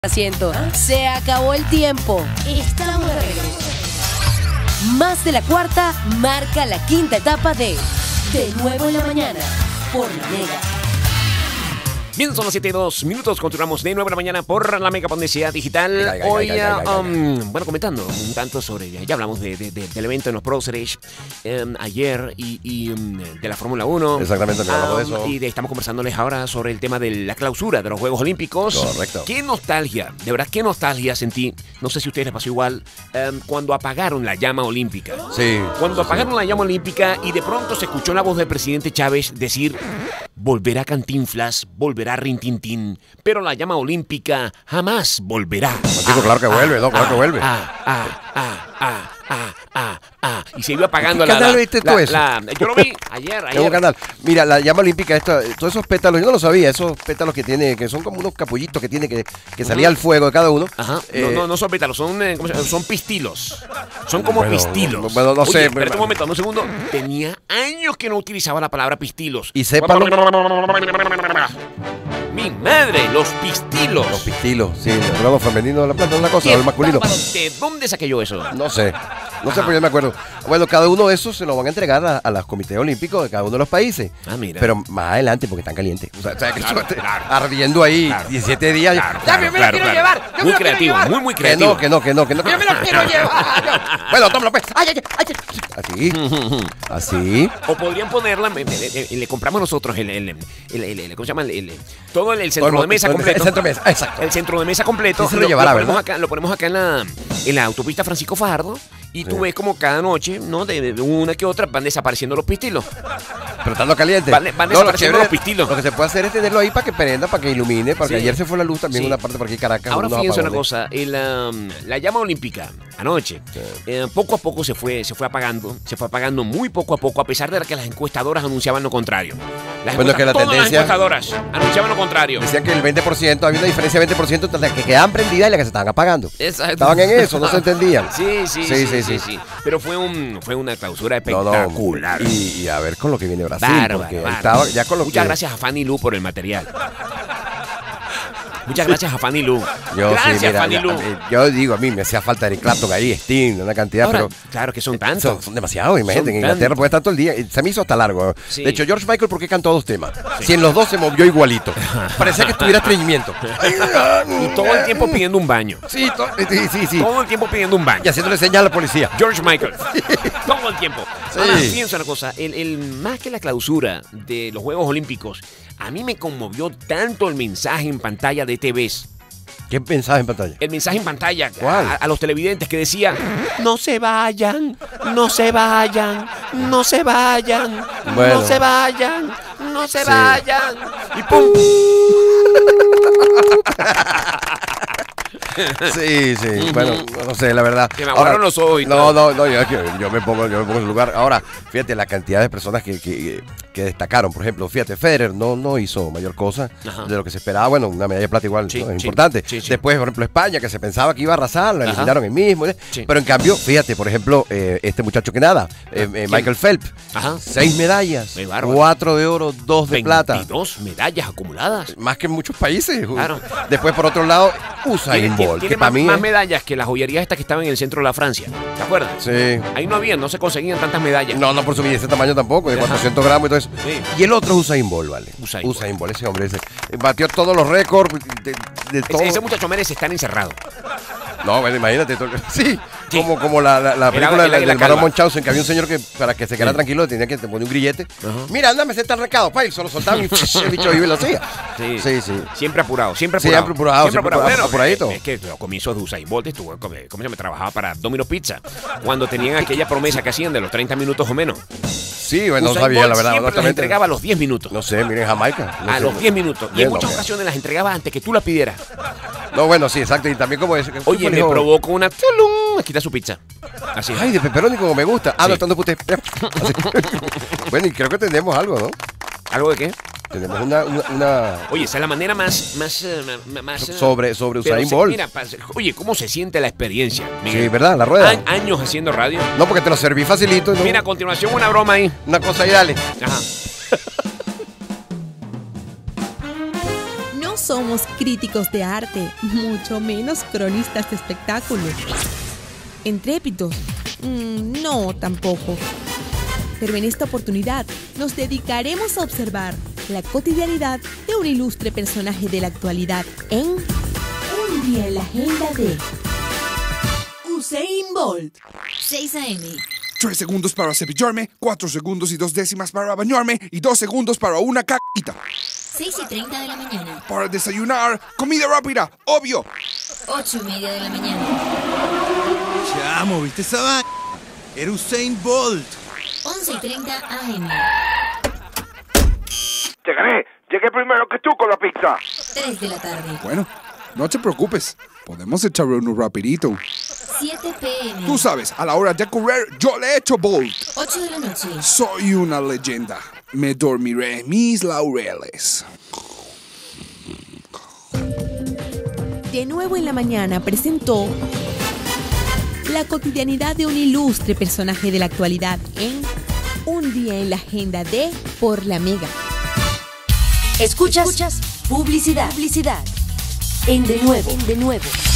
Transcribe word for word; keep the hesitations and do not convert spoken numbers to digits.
Asiento. Se acabó el tiempo. Estamos de regreso. Más de la cuarta marca la quinta etapa de De Nuevo en la Mañana por la Mega. Bien, son las siete y dos minutos, continuamos de nuevo en la mañana por la Mega Pondecia Digital. Venga, venga, Hoy, venga, venga, um, venga. bueno, comentando un tanto sobre, ya hablamos de, de, de, del evento en los Pro Series um, ayer y, y um, de la Fórmula uno. Exactamente, hablamos Um, de eso. Y de- estamos conversándoles ahora sobre el tema de la clausura de los Juegos Olímpicos. Correcto. Qué nostalgia, de verdad, qué nostalgia sentí. No sé si a ustedes les pasó igual, um, cuando apagaron la llama olímpica. Sí. Cuando apagaron la llama olímpica y de pronto se escuchó la voz del presidente Chávez decir: volverá Cantinflas, volverá Rintintín, pero la llama olímpica jamás volverá. Digo, claro que vuelve, ¿no? Claro que vuelve. Ah, ah, ah, ah, ah, ah, ah. Y se iba apagando ¿En la, qué canal la- viste la- tú eso? la- Yo lo vi ayer, En un ayer. canal. Mira, la llama olímpica, esto, todos esos pétalos, yo no lo sabía, esos pétalos que tiene, que son como unos capullitos que tiene que, que salía al fuego de cada uno. Ajá. Eh, no, no, no son pétalos, son, eh, ¿cómo se llama? Son pistilos. Son como Bueno, pistilos. no- bueno, no Oye, sé, espérate me- un momento, un segundo. Tenía años que no utilizaba la palabra pistilos. Y sépalo. Mi madre, los pistilos. Los pistilos, sí, el programa femenino de la planta, una cosa, Qué el masculino. bárbaro. ¿De dónde saqué yo eso? No sé, no sé, pero yo me acuerdo. Bueno, cada uno de esos se lo van a entregar a, a los comités olímpicos de cada uno de los países. Ah, mira. Pero más adelante, porque están calientes. O sea, o sea, que Claro, eso- claro. ardiendo ahí Claro. diecisiete días. Claro, ¡Ya, claro, me lo claro, quiero claro. llevar! ¡Yo me Muy lo quiero creativo, llevar! muy, muy Que creativo. no, que no, que no, que no. ¡Yo me lo quiero llevar! Bueno, tómalo, pues. ¡Ay, ay, ay! Así, así. O podrían ponerla, me- me- me- le compramos nosotros el, el, el, el- el- ¿cómo se llama? El, el- todo el, el centro Todo de el- mesa todo el- completo. el centro de mesa, exacto. El centro de mesa completo. Sí se lo llevará, ponemos ¿verdad? acá, lo ponemos acá en la, en la autopista Francisco Fajardo. Y tú Sí. ves como cada noche, ¿no? De, de una que otra van desapareciendo los pistilos. Pero estando caliente. Van- van No, lo desapareciendo chévere- los pistilos. Lo que se puede hacer es tenerlo ahí para que prenda, para que ilumine, porque Sí. ayer se fue la luz también Sí. en una parte por aquí, Caracas. Ahora unos fíjense una apagones. cosa, el, um, la llama olímpica anoche, eh, poco a poco se fue, se fue apagando, se fue apagando muy poco a poco, a pesar de que las encuestadoras anunciaban lo contrario. Las Bueno, es que la todas tendencia- las encuestadoras anunciaban lo contrario. Decían que el veinte por ciento, había una diferencia de veinte por ciento entre las que quedaban prendidas y las que se estaban apagando. Exacto. Estaban en eso, no se entendían. Sí, sí, sí, Sí, sí, sí, sí, sí. Pero fue un, fue una clausura No, no, espectacular. y, y a ver con lo que viene Brasil, Bárbaro, porque ahí bárbaro. estaba ya con lo Muchas que... gracias a Fanny Lu por el material. Muchas gracias a Fanny Lu. Yo, gracias, sí, mira, Fanny ya, Lu. eh, yo digo, a mí me hacía falta Eric Clapton ahí, Sting, una cantidad, Ahora, pero... claro que son tantos. Son, son demasiados, imagínate, Son en Inglaterra tantos. puede estar todo el día. y Se me hizo hasta largo. Sí. De hecho, George Michael, ¿por qué cantó dos temas? Si en los dos se movió igualito. Parecía que tuviera estreñimiento. Y todo el tiempo pidiendo un baño. Sí, to- sí, sí, sí. Todo el tiempo pidiendo un baño. Y haciéndole señal a la policía. George Michael. Todo el tiempo. Sí. Ahora, fíjense una cosa. El, el- más que la clausura de los Juegos Olímpicos, a mí me conmovió tanto el mensaje en pantalla de T Vs. ¿Qué mensaje en pantalla? El mensaje en pantalla ¿Cuál? a, a los televidentes que decía: no se vayan, no se vayan, no se vayan, Bueno. no se vayan, no se Sí. vayan. Y pum. Sí, sí. Bueno, no sé, la verdad. Que me aguaron los ojos y no, todo. no, no, yo, yo- yo me pongo, yo me pongo en su lugar. Ahora, fíjate la cantidad de personas que, que, que destacaron. Por ejemplo, fíjate, Federer no, no hizo mayor cosa Ajá. de lo que se esperaba. Bueno, una medalla de plata igual Sí, ¿no? es sí, importante. sí, sí. Después, por ejemplo, España, que se pensaba que iba a arrasar, la Ajá. eliminaron el mismo. ¿eh? Sí. Pero en cambio, fíjate, por ejemplo, eh, este muchacho que nada, eh, eh, Michael Phelps, Ajá. seis medallas, Qué bárbaro. cuatro de oro, dos de plata. veintidós medallas acumuladas. Más que en muchos países. Claro. Después, por otro lado, Usain Tiene, tiene- Bolt, tiene que para más, mí más es- medallas que las joyerías estas que estaban en el centro de la Francia. ¿Te acuerdas? Sí. Ahí no había, no se conseguían tantas medallas. No, no por su ese tamaño tampoco, de Ajá. cuatrocientos gramos y todo eso. Sí. Y el otro es Usain Bolt, ¿vale? Usain Usain Bolt, ese hombre, ese, batió todos los récords de, de todo. Ese, ese muchacho merece estar encerrado. No, bueno, imagínate. todo- Sí, Sí. como, como la, la, la El película águila- el del, águila del Barón calva. Munchausen, que había un señor que para que se quedara Sí. tranquilo tenía que poner un grillete. Ajá. Mira, ándame, ese está el recado, pa, y solo soltaban y el bicho iba y lo hacía. Sí. Sí, sí. Siempre apurado, siempre Sí, apurado. siempre apurado, siempre apurado, apuradito. Es, es que los comienzos de Usain Bolt estuvo, como como se llama, trabajaba para Domino Pizza. Cuando tenían aquella promesa que hacían de los treinta minutos o menos. Sí, bueno, no Usain sabía, Bolt la verdad. siempre las honestamente. entregaba a los diez minutos. No sé, miren, Jamaica. no a sé. los diez minutos. Y en Bien, muchas ok. ocasiones las entregaba antes que tú las pidieras. No, bueno, sí, exacto. Y también como es. Oye, me provoco una... ¡tulum! Aquí está su pizza. Así. Ay, de pepperoni como me gusta. Ah, Sí. no, estando usted. Así. Bueno, y creo que tenemos algo, ¿no? ¿Algo de qué? Tenemos una, una, una Oye, esa es la manera más... más, eh, ma- más eh, sobre, sobre pero Usain se- Bolt. Mira, pa- oye, ¿cómo se siente la experiencia, Miguel? Sí, ¿verdad? La rueda. A- años haciendo radio. No, porque te lo serví facilito. ¿no? Mira, a continuación una broma ahí. Una cosa ahí, dale. Ajá. No somos críticos de arte, mucho menos cronistas de espectáculos. ¿Intrépidos? Mm, no, tampoco. Pero en esta oportunidad nos dedicaremos a observar la cotidianidad de un ilustre personaje de la actualidad en Un día en la agenda de Usain Bolt. seis a eme. Tres segundos para cepillarme, cuatro segundos y dos décimas para bañarme y dos segundos para una caquita. seis y treinta de la mañana. Para desayunar, comida rápida, obvio. ocho y media de la mañana. Chamo, ¿viste esa vaina? Era Usain Bolt. once y treinta a eme. Te gané. Llegué primero que tú con la pizza. tres de la tarde. Bueno, no te preocupes. Podemos echar uno rapidito. siete pe eme. Tú sabes, a la hora de correr, yo le echo Bolt. ocho de la noche. Soy una leyenda. Me dormiré mis laureles. De Nuevo en la Mañana presentó la cotidianidad de un ilustre personaje de la actualidad en Un día en la agenda de Por la Mega. Escuchas, Escuchas publicidad. Publicidad. En De Nuevo. En De Nuevo.